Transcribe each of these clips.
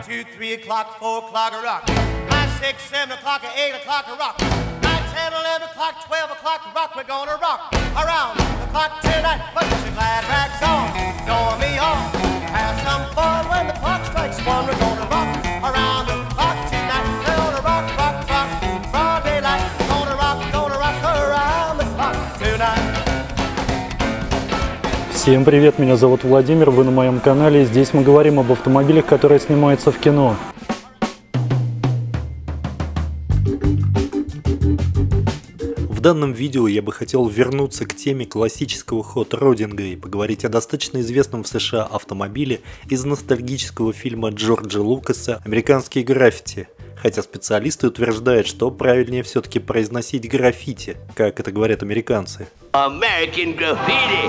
2, 3 o'clock, 4 o'clock, rock. 5, 6, 7 o'clock, 8 o'clock, rock. 9, 10, 11 o'clock, 12 o'clock, rock. We're gonna rock around the clock tonight. Put your glad rags on, join me on. Have some fun when the clock strikes 1. We're gonna rock around the clock tonight. We're gonna rock, rock, rock, broad daylight. Gonna rock around the clock tonight. Всем привет, меня зовут Владимир, вы на моем канале, и здесь мы говорим об автомобилях, которые снимаются в кино. В данном видео я бы хотел вернуться к теме классического хот-родинга и поговорить о достаточно известном в США автомобиле из ностальгического фильма Джорджа Лукаса «Американские граффити». Хотя специалисты утверждают, что правильнее все-таки произносить граффити, как это говорят американцы. American Graffiti.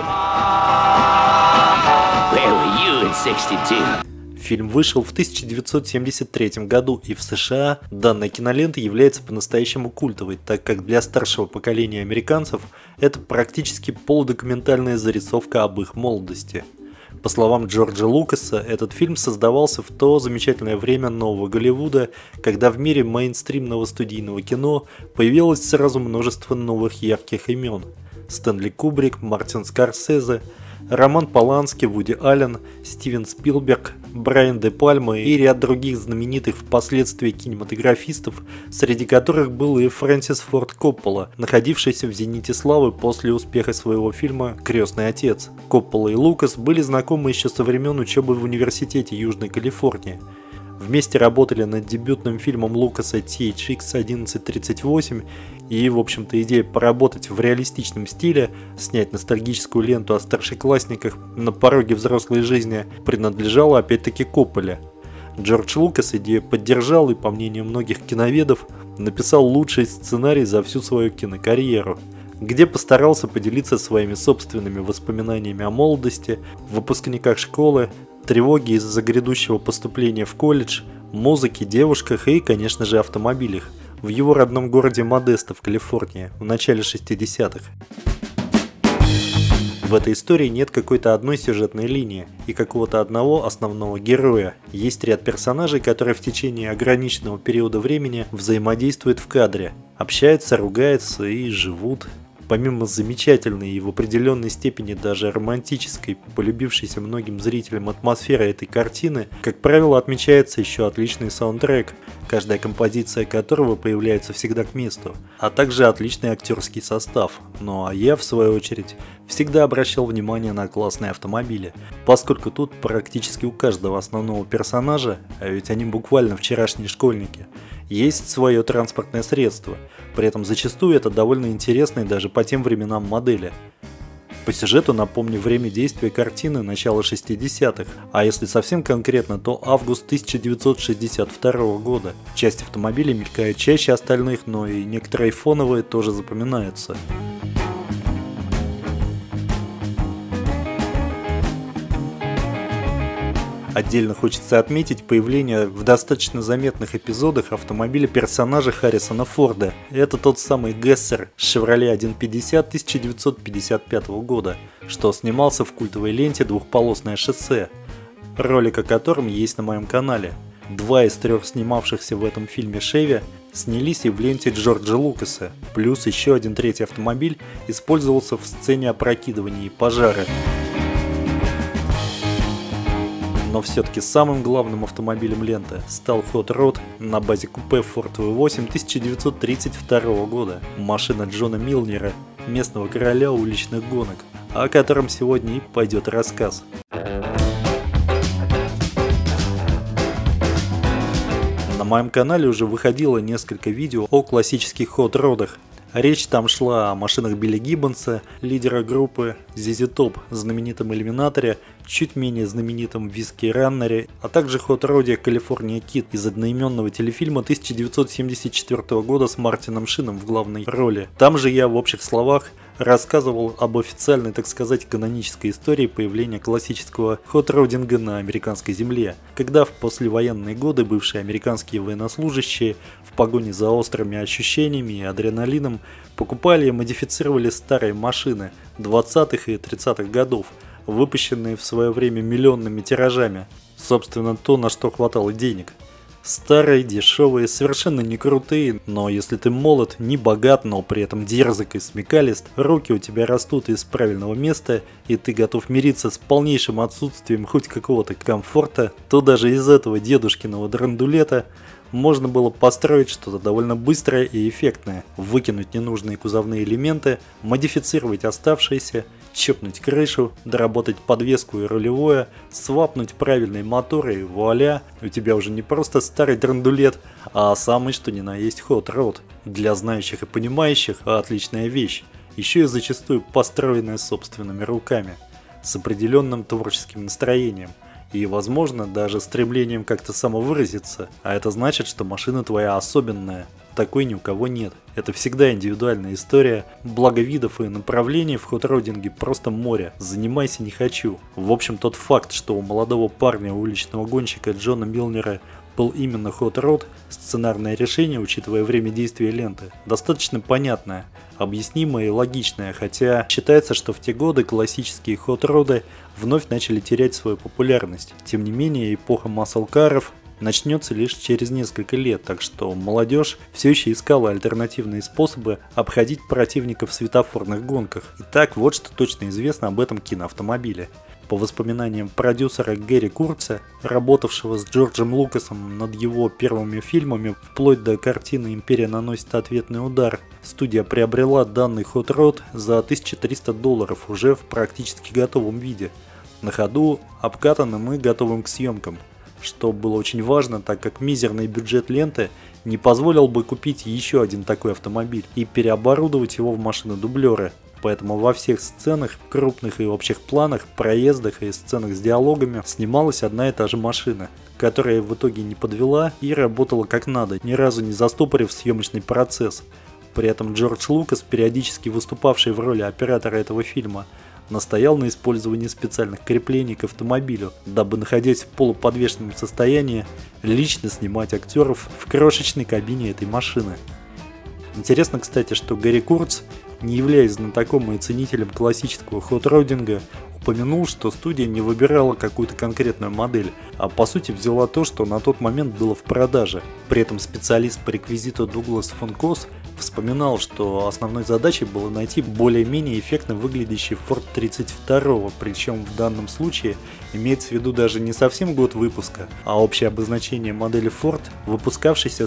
Where were you in 62? Фильм вышел в 1973 году, и в США данная кинолента является по-настоящему культовой, так как для старшего поколения американцев это практически полудокументальная зарисовка об их молодости. По словам Джорджа Лукаса, этот фильм создавался в то замечательное время нового Голливуда, когда в мире мейнстримного студийного кино появилось сразу множество новых ярких имен. Стэнли Кубрик, Мартин Скорсезе, Роман Полански, Вуди Аллен, Стивен Спилберг, Брайан де Пальма и ряд других знаменитых впоследствии кинематографистов, среди которых был и Фрэнсис Форд Коппола, находившийся в зените славы после успеха своего фильма «Крестный отец». Коппола и Лукас были знакомы еще со времен учебы в Университете Южной Калифорнии. Вместе работали над дебютным фильмом Лукаса THX 1138, и, в общем-то, идея поработать в реалистичном стиле, снять ностальгическую ленту о старшеклассниках на пороге взрослой жизни, принадлежала опять-таки Копполе. Джордж Лукас идею поддержал и, по мнению многих киноведов, написал лучший сценарий за всю свою кинокарьеру, где постарался поделиться своими собственными воспоминаниями о молодости, выпускниках школы, тревоги из-за грядущего поступления в колледж, музыке, девушках и, конечно же, автомобилях в его родном городе Модесто в Калифорнии в начале 60-х. В этой истории нет какой-то одной сюжетной линии и какого-то одного основного героя. Есть ряд персонажей, которые в течение ограниченного периода времени взаимодействуют в кадре, общаются, ругаются и живут. Помимо замечательной и в определенной степени даже романтической, полюбившейся многим зрителям атмосферы этой картины, как правило, отмечается еще отличный саундтрек, каждая композиция которого появляется всегда к месту, а также отличный актерский состав. Ну а я, в свою очередь, всегда обращал внимание на классные автомобили, поскольку тут практически у каждого основного персонажа, а ведь они буквально вчерашние школьники, есть свое транспортное средство, при этом зачастую это довольно интересные даже по тем временам модели. По сюжету напомню время действия картины начала 60-х, а если совсем конкретно, то август 1962 года. Часть автомобилей мелькает чаще остальных, но и некоторые фоновые тоже запоминаются. Отдельно хочется отметить появление в достаточно заметных эпизодах автомобиля персонажа Харрисона Форда. Это тот самый Гессер Chevrolet 150 1955 года, что снимался в культовой ленте «Двухполосное шоссе», ролик о котором есть на моем канале. 2 из 3 снимавшихся в этом фильме Chevy снялись и в ленте Джорджа Лукаса, плюс еще один третий автомобиль использовался в сцене опрокидывания и пожара. Но все-таки самым главным автомобилем ленты стал Hot Rod на базе купе Ford V8 1932 года. Машина Джона Милнера, местного короля уличных гонок, о котором сегодня и пойдет рассказ. На моем канале уже выходило несколько видео о классических Hot Rod'ах. Речь там шла о машинах Билли Гиббонса, лидера группы ZZ Top, знаменитом Иллюминаторе, чуть менее знаменитом Виски Раннере, а также Hot Rod'е California Kid из одноименного телефильма 1974 года с Мартином Шином в главной роли. Там же я в общих словах рассказывал об официальной, так сказать, канонической истории появления классического хот-родинга на американской земле, когда в послевоенные годы бывшие американские военнослужащие в погоне за острыми ощущениями и адреналином покупали и модифицировали старые машины 20-х и 30-х годов, выпущенные в свое время миллионными тиражами. Собственно, то, на что хватало денег. Старые, дешевые, совершенно не крутые, но если ты молод, не богат, но при этом дерзок и смекалист, руки у тебя растут из правильного места, и ты готов мириться с полнейшим отсутствием хоть какого-то комфорта, то даже из этого дедушкиного драндулета можно было построить что-то довольно быстрое и эффектное, выкинуть ненужные кузовные элементы, модифицировать оставшиеся, чопнуть крышу, доработать подвеску и рулевое, свапнуть правильные моторы и вуаля, у тебя уже не просто старый драндулет, а самый что ни на есть hot rod. Для знающих и понимающих отличная вещь, еще и зачастую построенная собственными руками, с определенным творческим настроением. И, возможно, даже стремлением как-то самовыразиться, а это значит, что машина твоя особенная, такой ни у кого нет. Это всегда индивидуальная история, благо видов и направлений в хот-родинге просто море, занимайся не хочу. В общем, тот факт, что у молодого парня, уличного гонщика Джона Милнера был именно хот-род, сценарное решение, учитывая время действия ленты, достаточно понятное, объяснимое и логичное, хотя считается, что в те годы классические хот-роды вновь начали терять свою популярность. Тем не менее, эпоха маслкаров начнется лишь через несколько лет, так что молодежь все еще искала альтернативные способы обходить противников в светофорных гонках. Итак, вот что точно известно об этом киноавтомобиле. По воспоминаниям продюсера Гэри Курца, работавшего с Джорджем Лукасом над его первыми фильмами, вплоть до картины «Империя наносит ответный удар», студия приобрела данный хот-род за $1300 уже в практически готовом виде, на ходу обкатанным и готовым к съемкам, что было очень важно, так как мизерный бюджет ленты не позволил бы купить еще один такой автомобиль и переоборудовать его в машины-дублеры. Поэтому во всех сценах, крупных и общих планах, проездах и сценах с диалогами снималась одна и та же машина, которая в итоге не подвела и работала как надо, ни разу не застопорив съемочный процесс. При этом Джордж Лукас, периодически выступавший в роли оператора этого фильма, настоял на использовании специальных креплений к автомобилю, дабы, находясь в полуподвешенном состоянии, лично снимать актеров в крошечной кабине этой машины. Интересно, кстати, что Гэри Курц, не являясь знатоком и ценителем классического хот-родинга, упомянул, что студия не выбирала какую-то конкретную модель, а по сути взяла то, что на тот момент было в продаже. При этом специалист по реквизиту Дуглас фон Кос вспоминал, что основной задачей было найти более-менее эффектно выглядящий Ford 32, причем в данном случае имеется в виду даже не совсем год выпуска, а общее обозначение модели Ford, выпускавшейся с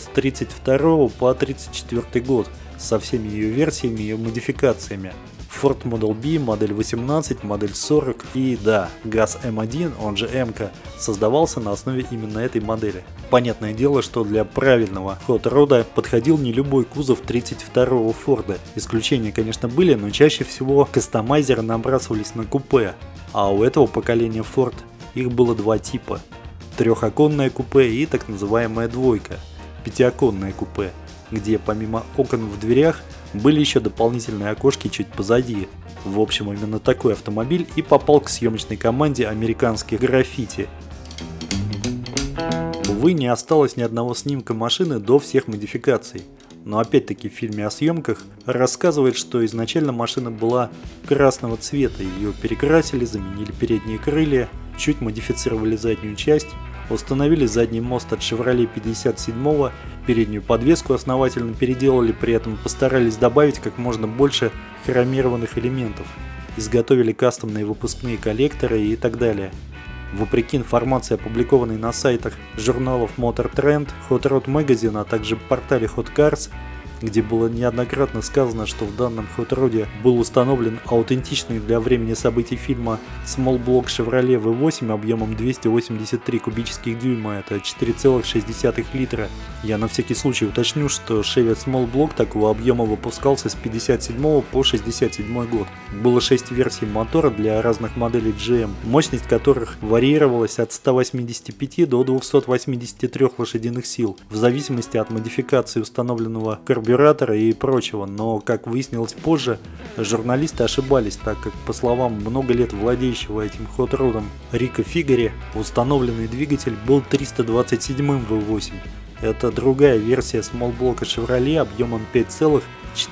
32 по 34 год, со всеми ее версиями и модификациями. Ford Model B, модель 18, модель 40 и, да, ГАЗ М1, он же М-ка, создавался на основе именно этой модели. Понятное дело, что для правильного хот-рода подходил не любой кузов 32-го Форда. Исключения, конечно, были, но чаще всего кастомайзеры набрасывались на купе, а у этого поколения Ford их было два типа. Трехоконное купе и так называемая двойка, пятиоконное купе, где помимо окон в дверях были еще дополнительные окошки чуть позади. В общем, именно такой автомобиль и попал к съемочной команде американских граффити. Увы, не осталось ни одного снимка машины до всех модификаций. Но опять-таки в фильме о съемках рассказывает, что изначально машина была красного цвета, ее перекрасили, заменили передние крылья, чуть модифицировали заднюю часть, установили задний мост от Chevrolet 57-го, переднюю подвеску основательно переделали, при этом постарались добавить как можно больше хромированных элементов, изготовили кастомные выпускные коллекторы и так далее. Вопреки информации, опубликованной на сайтах журналов Motor Trend, Hot Rod Magazine, а также портале Hot Cars, где было неоднократно сказано, что в данном хот-роде был установлен аутентичный для времени событий фильма Small Block Chevrolet V8 объемом 283 кубических дюйма, это 4,6 литра. Я на всякий случай уточню, что Chevy Small Block такого объема выпускался с 57 по 67 год. Было 6 версий мотора для разных моделей GM, мощность которых варьировалась от 185 до 283 лошадиных сил, в зависимости от модификации установленного карбюратора и прочего, но, как выяснилось позже, журналисты ошибались, так как, по словам много лет владеющего этим хот-родом Рика Фигари, установленный двигатель был 327-м V8. Это другая версия смолблока Chevrolet объемом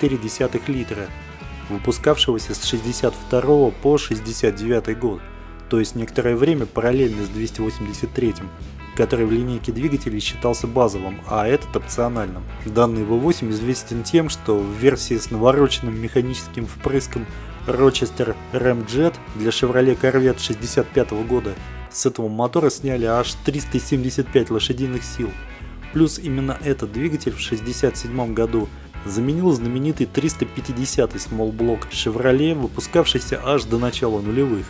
5,4 литра, выпускавшегося с 62 по 69 год. то есть некоторое время параллельно с 283-м, который в линейке двигателей считался базовым, а этот опциональным. Данный V8 известен тем, что в версии с навороченным механическим впрыском Rochester Ramjet для Chevrolet Corvette 65 года с этого мотора сняли аж 375 лошадиных сил. Плюс именно этот двигатель в 1967 году заменил знаменитый 350-й Small Block Chevrolet, выпускавшийся аж до начала нулевых.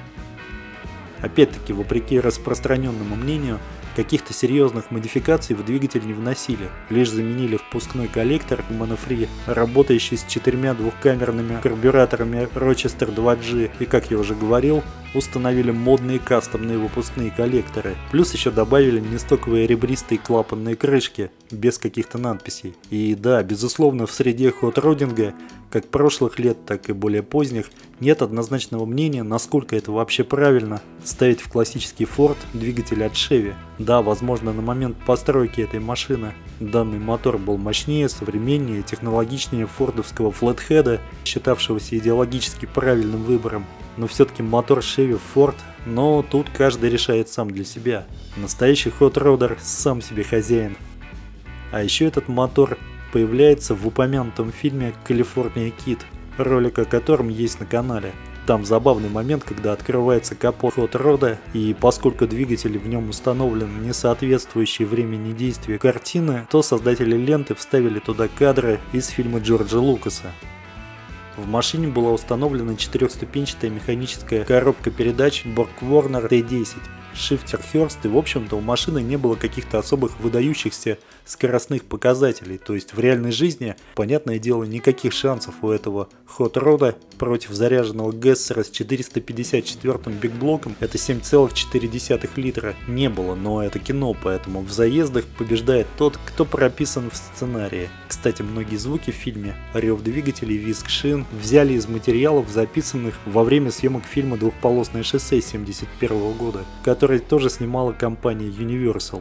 Опять-таки, вопреки распространенному мнению, каких-то серьезных модификаций в двигатель не вносили, лишь заменили впускной коллектор монофри, работающий с 4 двухкамерными карбюраторами Rochester 2G, и, как я уже говорил, установили модные кастомные выпускные коллекторы, плюс еще добавили нестоковые ребристые клапанные крышки, без каких-то надписей. И да, безусловно, в среде хот-родинга, как прошлых лет, так и более поздних, нет однозначного мнения, насколько это вообще правильно ставить в классический Ford двигатель от Chevy. Да, возможно, на момент постройки этой машины данный мотор был мощнее, современнее, технологичнее фордовского флетхеда, считавшегося идеологически правильным выбором. Но все-таки мотор Chevy Ford, но тут каждый решает сам для себя. Настоящий хот-родер сам себе хозяин. А еще этот мотор появляется в упомянутом фильме «Калифорния Кид», ролик о котором есть на канале. Там забавный момент, когда открывается капот хот-рода, и поскольку двигатель в нем установлен не соответствующий времени действия картины, то создатели ленты вставили туда кадры из фильма Джорджа Лукаса. В машине была установлена четырехступенчатая механическая коробка передач BorgWarner T10, шифтер Hurst, и в общем-то у машины не было каких-то особых выдающихся скоростных показателей, то есть в реальной жизни, понятное дело, никаких шансов у этого хот-рода против заряженного Гессера с 454-м бигблоком, это 7,4 литра, не было, но это кино, поэтому в заездах побеждает тот, кто прописан в сценарии. Кстати, многие звуки в фильме, рев двигателей, визг шин, взяли из материалов, записанных во время съемок фильма «Двухполосное шоссе» 1971 года, который тоже снимала компания Universal.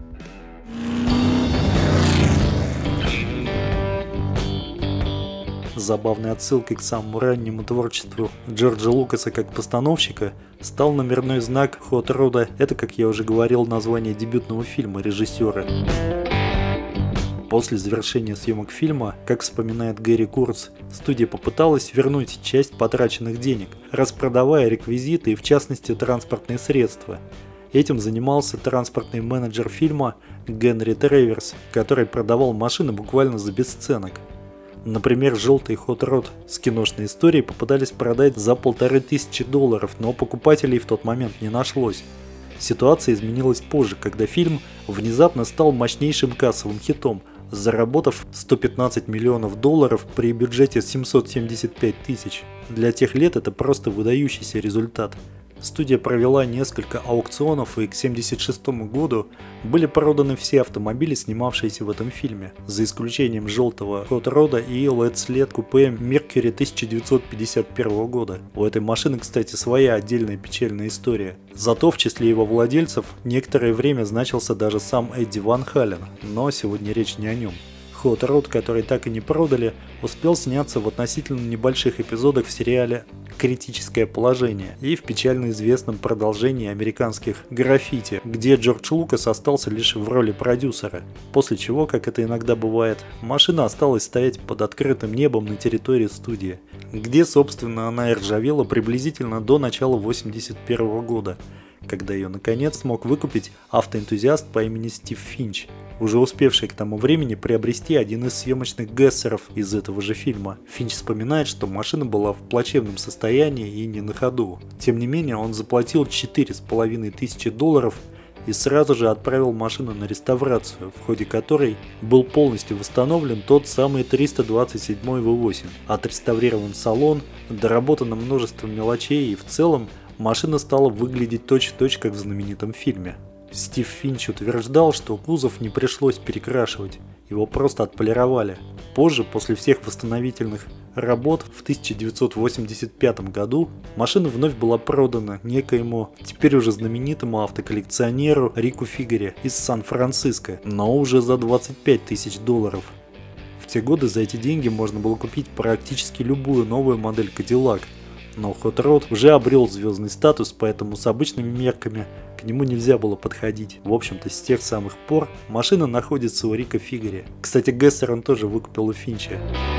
Забавной отсылкой к самому раннему творчеству Джорджа Лукаса как постановщика стал номерной знак хот-рода. Это, как я уже говорил, название дебютного фильма режиссера. После завершения съемок фильма, как вспоминает Гэри Курц, студия попыталась вернуть часть потраченных денег, распродавая реквизиты и в частности транспортные средства. Этим занимался транспортный менеджер фильма Генри Треверс, который продавал машины буквально за бесценок. Например, желтый хот-род с киношной историей попытались продать за $1500, но покупателей в тот момент не нашлось. Ситуация изменилась позже, когда фильм внезапно стал мощнейшим кассовым хитом, заработав $115 миллионов при бюджете 775 тысяч. Для тех лет это просто выдающийся результат. Студия провела несколько аукционов, и к 1976 году были проданы все автомобили, снимавшиеся в этом фильме, за исключением желтого хот-рода и LED-след купе Mercury 1951 года. У этой машины, кстати, своя отдельная печальная история. Зато в числе его владельцев некоторое время значился даже сам Эдди Ван Хален, но сегодня речь не о нем. Хот-род, который так и не продали, успел сняться в относительно небольших эпизодах в сериале «Критическое положение» и в печально известном продолжении американских «Граффити», где Джордж Лукас остался лишь в роли продюсера, после чего, как это иногда бывает, машина осталась стоять под открытым небом на территории студии, где, собственно, она и ржавела приблизительно до начала 1981 года, когда ее наконец смог выкупить автоэнтузиаст по имени Стив Финч, уже успевший к тому времени приобрести один из съемочных Гессеров из этого же фильма. Финч вспоминает, что машина была в плачевном состоянии и не на ходу. Тем не менее, он заплатил $4500 и сразу же отправил машину на реставрацию, в ходе которой был полностью восстановлен тот самый 327 V8. Отреставрирован салон, доработано множество мелочей, и в целом машина стала выглядеть точь-в-точь, как в знаменитом фильме. Стив Финч утверждал, что кузов не пришлось перекрашивать, его просто отполировали. Позже, после всех восстановительных работ, в 1985 году машина вновь была продана некоему, теперь уже знаменитому автоколлекционеру Рику Фигере из Сан-Франциско, но уже за $25 000. В те годы за эти деньги можно было купить практически любую новую модель Cadillac, Но Hot Rod уже обрел звездный статус, поэтому с обычными мерками к нему нельзя было подходить. В общем-то, с тех самых пор машина находится у Рика Фигури. Кстати, Гессер он тоже выкупил у Финча.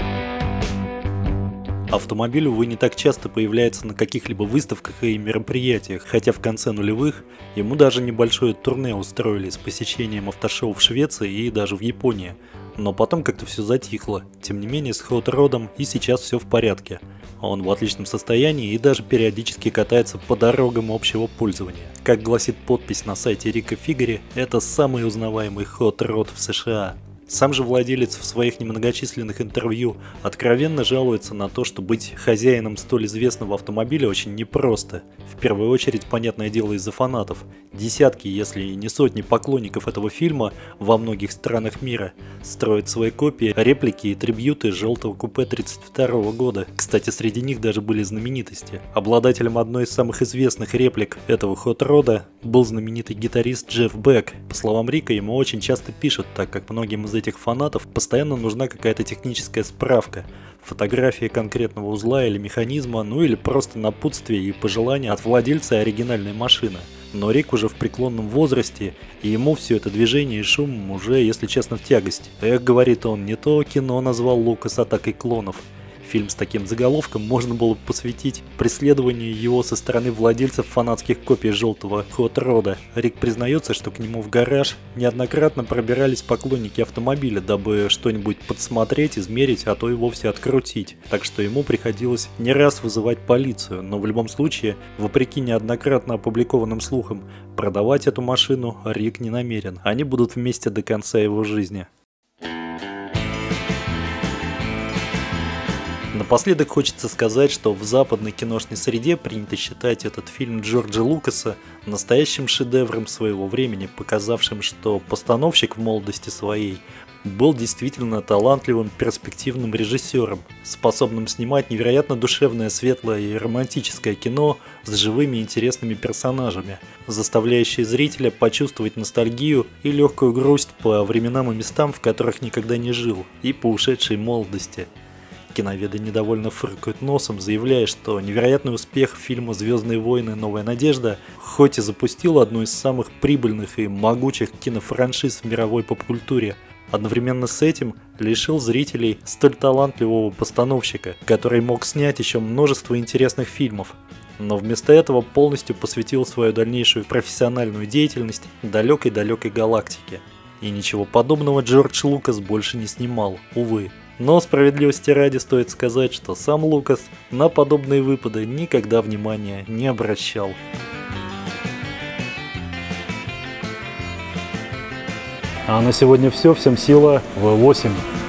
Автомобиль, увы, не так часто появляется на каких-либо выставках и мероприятиях, хотя в конце нулевых ему даже небольшое турне устроили с посещением автошоу в Швеции и даже в Японии. Но потом как-то все затихло. Тем не менее, с Hot Rod'ом и сейчас все в порядке. Он в отличном состоянии и даже периодически катается по дорогам общего пользования. Как гласит подпись на сайте Рика Фигури, это самый узнаваемый Hot Rod в США. Сам же владелец в своих немногочисленных интервью откровенно жалуется на то, что быть хозяином столь известного автомобиля очень непросто. В первую очередь, понятное дело, из-за фанатов. Десятки, если не сотни поклонников этого фильма во многих странах мира строят свои копии, реплики и трибьюты желтого купе 1932 года. Кстати, среди них даже были знаменитости. Обладателем одной из самых известных реплик этого Hot Rod'а был знаменитый гитарист Джефф Бек. По словам Рика, ему очень часто пишут, так как многим из этих фанатов постоянно нужна какая-то техническая справка, фотография конкретного узла или механизма, ну или просто напутствие и пожелания от владельца оригинальной машины. Но Рик уже в преклонном возрасте, и ему все это движение и шум уже, если честно, в тягость. Эх, говорит он, не то кино назвал Лукас «Атакой клонов». Фильм с таким заголовком можно было посвятить преследованию его со стороны владельцев фанатских копий желтого Hot Rod'а. Рик признается, что к нему в гараж неоднократно пробирались поклонники автомобиля, дабы что-нибудь подсмотреть, измерить, а то и вовсе открутить. Так что ему приходилось не раз вызывать полицию, но в любом случае, вопреки неоднократно опубликованным слухам, продавать эту машину Рик не намерен. Они будут вместе до конца его жизни. Напоследок хочется сказать, что в западной киношной среде принято считать этот фильм Джорджа Лукаса настоящим шедевром своего времени, показавшим, что постановщик в молодости своей был действительно талантливым, перспективным режиссером, способным снимать невероятно душевное, светлое и романтическое кино с живыми и интересными персонажами, заставляющее зрителя почувствовать ностальгию и легкую грусть по временам и местам, в которых никогда не жил, и по ушедшей молодости. Киноведы недовольно фыркают носом, заявляя, что невероятный успех фильма «Звездные войны. Новая надежда» хоть и запустил одну из самых прибыльных и могучих кинофраншиз в мировой поп-культуре, одновременно с этим лишил зрителей столь талантливого постановщика, который мог снять еще множество интересных фильмов. Но вместо этого полностью посвятил свою дальнейшую профессиональную деятельность далекой-далекой галактике. И ничего подобного Джордж Лукас больше не снимал, увы. Но справедливости ради стоит сказать, что сам Лукас на подобные выпады никогда внимания не обращал. А на сегодня все. Всем сила. V8.